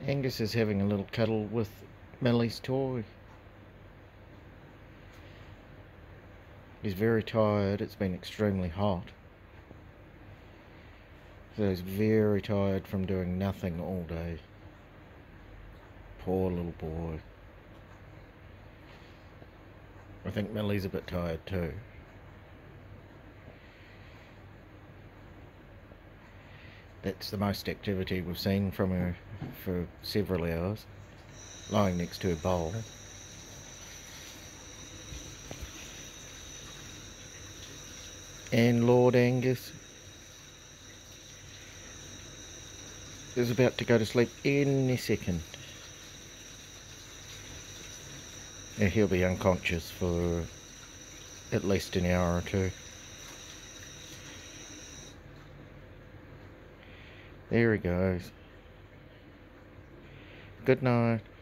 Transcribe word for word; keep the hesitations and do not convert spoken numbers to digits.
Angus is having a little cuddle with Millie's toy. He's very tired. It's been extremely hot. So he's very tired from doing nothing all day. Poor little boy. I think Millie's a bit tired too. That's the most activity we've seen from her for several hours, lying next to her bowl. And Lord Angus is about to go to sleep any second. And he'll be unconscious for at least an hour or two. There he goes. Good night.